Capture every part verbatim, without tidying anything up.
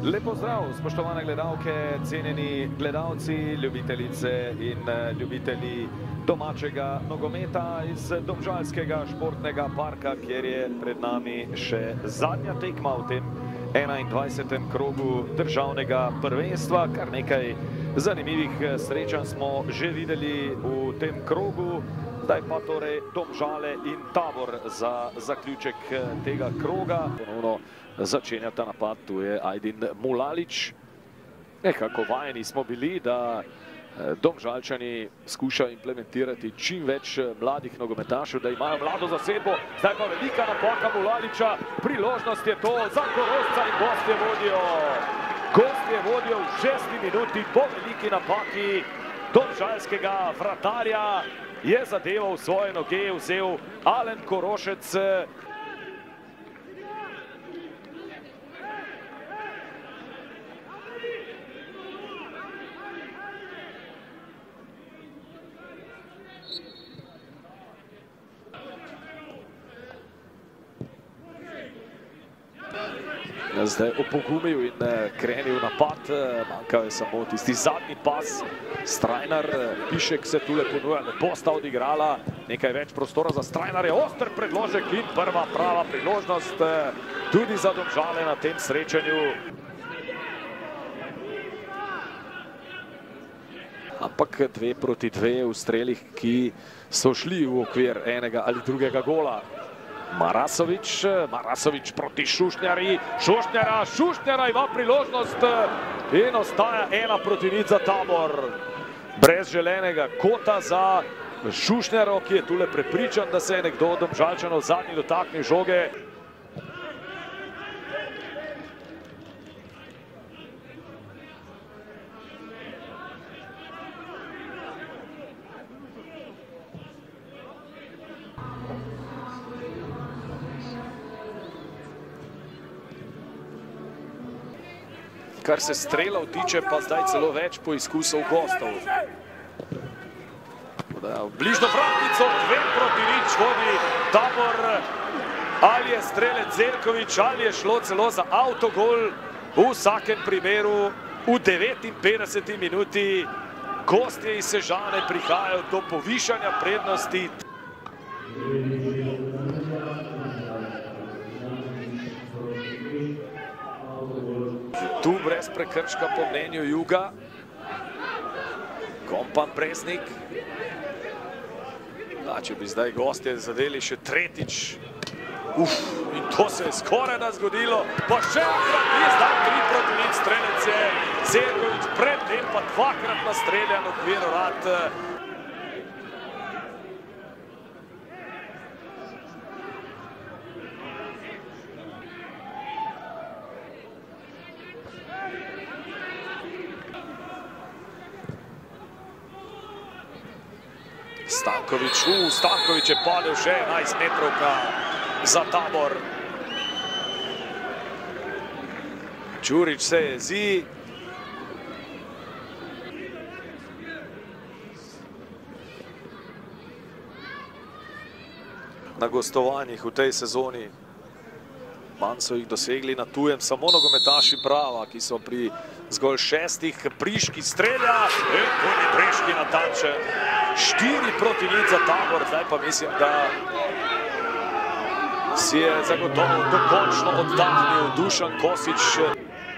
Lep pozdrav, spoštovane gledalke, cenjeni gledalci, ljubiteljice in ljubitelji domačega nogometa iz domžalskega športnega parka, kjer je pred nami še zadnja tekma v tem enaindvajsetem krogu državnega prvenstva. Kar nekaj zanimivih srečanj smo že videli v tem krogu. Zdaj pa torej Domžale in Tabor za zaključek tega kroga. Ponovno začenjata napad, tu je Ajdin Mulalić. Nekako vajeni smo bili, da Domžalčani skušajo implementirati čim več mladih nogometašev, da imajo mlado zasedbo. Zdaj pa velika napaka Mulalića, priložnost je to za Korošca in gostje vodijo. Gostje vodijo v šesti minuti po veliki napaki domžalskega vratarja. Je zadevo v svoje noge vzel Alen Korošec. Zdaj opogumil in krenil napad, manjkal je samo tisti zadnji pas. Strajnar, Pišek se tule ponuja, ne bosta odigrala, nekaj več prostora za Strajnarja, oster predložek in prva prava priložnost tudi za Domžale na tem srečanju. Ampak dve proti dve v strelih, ki so šli v okvir enega ali drugega gola. Marasović, Marasović proti Šušnjari, Šušnjara, Šušnjara ima priložnost in ostaja ena proti nič za Tabor. Brez želenega kota za Šušnjaro, ki je tule prepričan, da se je nekdo od Domžalčanov zadnji dotaknil žoge. Kar se strelov tiče, pa zdaj celo več poizkusov gostov. V bližno vratnico, dve proti nič vodi Tabor. Ali je strelec Zeljković, ali je šlo celo za avtogol. V vsakem primeru v devetinpetdeseti minuti gostje iz Sežane prihajajo do povišanja prednosti. Tu brez prekrška po mnenju Juga. Kompan Breznik. Da, če bi zdaj gostje zadeli še tretjič. Uf, in to se je skoraj da zgodilo. Pa še enkrat je zdaj tri proti nič strelec je Zeljković, predtem pa dvakrat nastreljan v okvir vrat. Stanković, u, Stanković je padel še enajst metrovka za Tabor. Čurić se jezi. Na gostovanjih v tej sezoni manj so jih dosegli na tujem samo nogometaši Brava, ki so pri zgolj šestih. Priški strelja in tudi Priški natančen. Štiri proti nič za Tabor, zdaj pa mislim, da si je zagotovo dokončno oddahnil Dušan Kosić.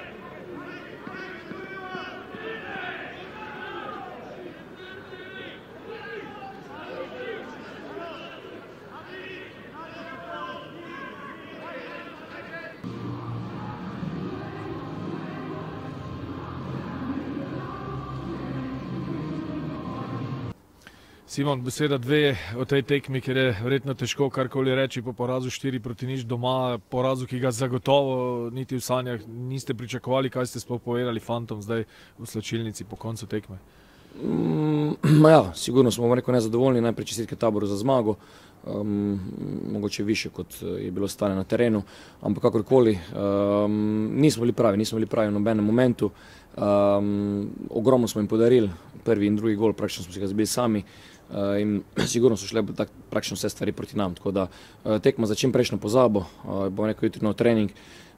Simon, beseda dve o tej tekmi, ker je verjetno težko karkoli reči po porazu štiri proti nič doma, porazu, ki ga zagotovo niti v sanjah niste pričakovali. Kaj ste sploh povedali fantom zdaj v slačilnici po koncu tekme? Mm, ja, sigurno smo, bomo rekel, nezadovoljni, najprej čestitke Taboru za zmago, um, mogoče više kot je bilo stanje na terenu, ampak kakorkoli, um, nismo bili pravi, nismo bili pravi v nobenem momentu, um, ogromno smo jim podarili, prvi in drugi gol, praktično smo si ga zbili sami. Uh, in sigurno so šle praktično vse stvari proti nam, tako da uh, tekma za čim prejšnjo pozabo, uh, bom rekel jutri nov trening,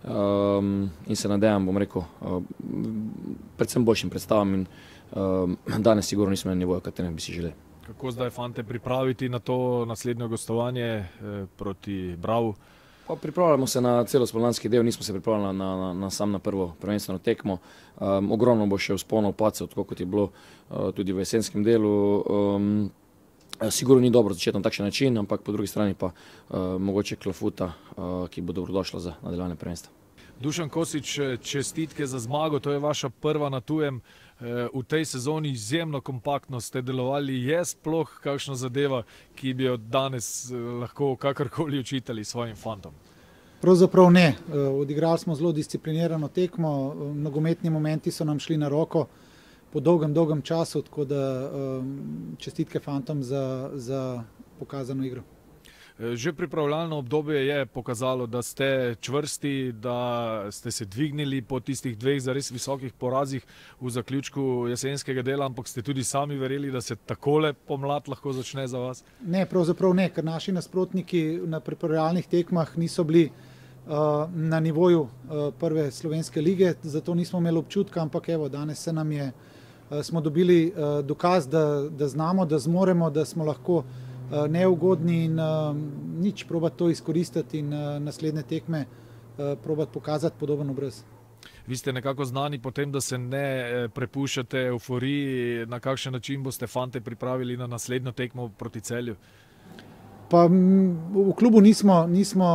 um, in se nadejam, bom rekel, uh, predvsem boljšim predstavam in um, danes sigurno nismo na nivoju, katerem bi si želeli. Kako zdaj fante pripraviti na to naslednjo gostovanje eh, proti Bravu? Pa pripravljamo se na celo spomladanski del, nismo se pripravljali na, na, na sam na prvo prvenstveno tekmo. Um, ogromno bo še vzponov, padcev, tako kot je bilo uh, tudi v jesenskem delu. Um, sigurno ni dobro začeti na takšen način, ampak po drugi strani pa uh, mogoče klafuta, uh, ki bo dobrodošla za nadaljevanje prvenstva. Dušan Kosič, čestitke za zmago, to je vaša prva na tujem. V tej sezoni izjemno kompaktno ste delovali. Je sploh kakšna zadeva, ki bi jo danes lahko kakorkoli učitali svojim fantom? Pravzaprav ne. Odigrali smo zelo disciplinirano tekmo, nogometni momenti so nam šli na roko po dolgem, dolgem času, tako da čestitke fantom za, za pokazano igro. Že pripravljalno obdobje je pokazalo, da ste čvrsti, da ste se dvignili po tistih dveh zares visokih porazih v zaključku jesenskega dela, ampak ste tudi sami verjeli, da se takole pomlad lahko začne za vas? Ne, pravzaprav ne, ker naši nasprotniki na pripravljalnih tekmah niso bili uh, na nivoju uh, prve slovenske lige, zato nismo imeli občutka, ampak evo, danes se nam je, uh, smo dobili uh, dokaz, da, da znamo, da zmoremo, da smo lahko neugodni in uh, nič probati to izkoristiti in uh, naslednje tekme uh, probati pokazati podoben obraz. Vi ste nekako znani po tem, da se ne prepuščate euforiji. Na kakšen način boste fante pripravili na naslednjo tekmo proti Celju? Pa v klubu nismo, nismo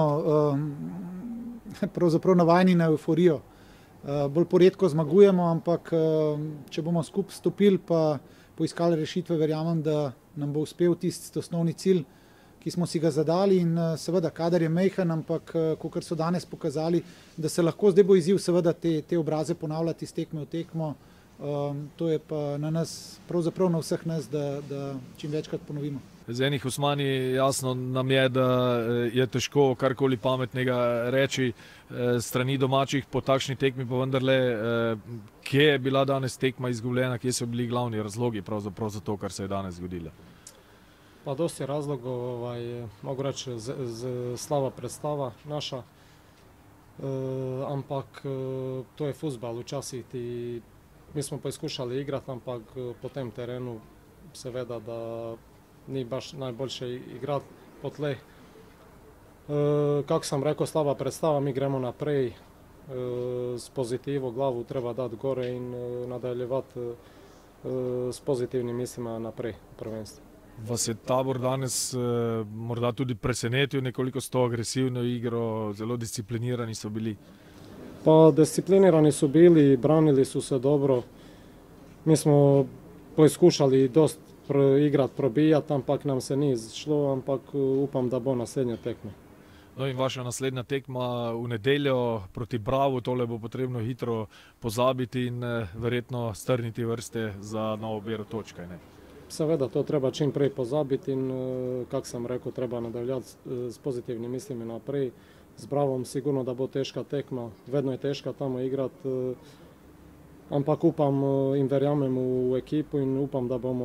uh, pravzaprav navajeni na euforijo. Uh, bolj poredko zmagujemo, ampak uh, če bomo skupaj stopili pa poiskali rešitve, verjamem, da nam bo uspel tisti osnovni cilj, ki smo si ga zadali in seveda kadar je mejhan, ampak kakor so danes pokazali, da se lahko zdaj bo izziv seveda te, te obraze ponavljati iz tekme v tekmo. Um, to je pa na nas, pravzaprav na vseh nas, da, da čim večkrat ponovimo. Z enih Usmani jasno nam je, da je težko karkoli pametnega reči strani domačih po takšni tekmi, pa vendarle, kje je bila danes tekma izgubljena, kje so bili glavni razlogi pravzaprav za to, kar se je danes zgodilo? Pa dosti razlogov, ovaj, mogu reči, z, z slaba predstava naša, e, ampak to je fuzbal včasih ti, mi smo poizkušali igrati, ampak po tem terenu seveda, da ni baš najboljše igrati po tleh. E, kako sam rekel, slaba predstava, mi gremo naprej e, s pozitivo, glavu treba dati gore in e, nadaljevati e, s pozitivnim mislima naprej v prvenstvu. Vas je Tabor danes e, morda tudi presenetil nekoliko s to agresivno igro, zelo disciplinirani so bili? Pa disciplinirani su bili, branili su se dobro. Mi smo poiskušali dosta igrati, probijati, ampak nam se ni šlo, ampak upam, da bo naslednja tekma. No in vaša naslednja tekma v nedeljo proti Bravu, tole bo potrebno hitro pozabiti in verjetno strniti vrste za novo bero točkaj, ne? Seveda, to treba čim prej pozabiti in, kak sam rekel, treba nadaljati s pozitivnim mislimi naprej. Z Bravom sigurno da bo težka tekma, vedno je težka tamo igrati, ampak upam in verjamem v ekipu in upam, da bomo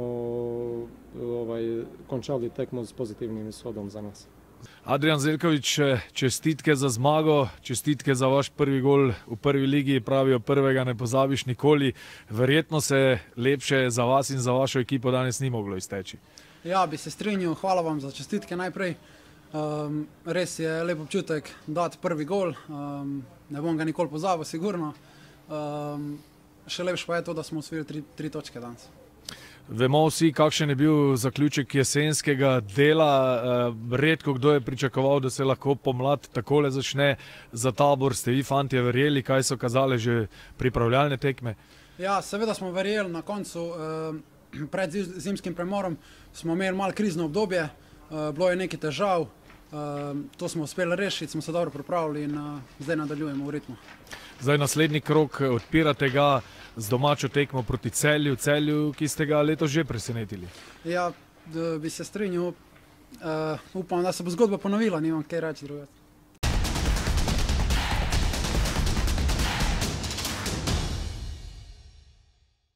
ovaj, končali tekmo s pozitivnim izhodom za nas. Adrijan Zeljković, čestitke za zmago, čestitke za vaš prvi gol v prvi ligi, pravijo prvega ne pozabiš nikoli. Verjetno se lepše za vas in za vašo ekipo danes ni moglo izteči. Ja, bi se strinjal, hvala vam za čestitke najprej. Um, res je lep občutek dati prvi gol, um, ne bom ga nikoli pozabil, sigurno. Um, še lepše pa je to, da smo osvojili tri, tri točke danes. Vemo vsi, kakšen je bil zaključek jesenskega dela. Redko kdo je pričakoval, da se lahko pomlad takole začne. Za Tabor ste vi, fantje, verjeli, kaj so kazale že pripravljalne tekme? Ja, seveda smo verjeli. Na koncu, pred zimskim premorom, smo imeli malo krizno obdobje. Bilo je nekaj težav. To smo uspeli rešiti, smo se dobro pripravili in zdaj nadaljujemo v ritmu. Zdaj naslednji krog, odpirate ga z domačo tekmo proti Celju, Celju, ki ste ga letos že presenetili. Ja, bi se strinjal. Uh, upam, da se bo zgodba ponovila, nimam kaj reči drugega.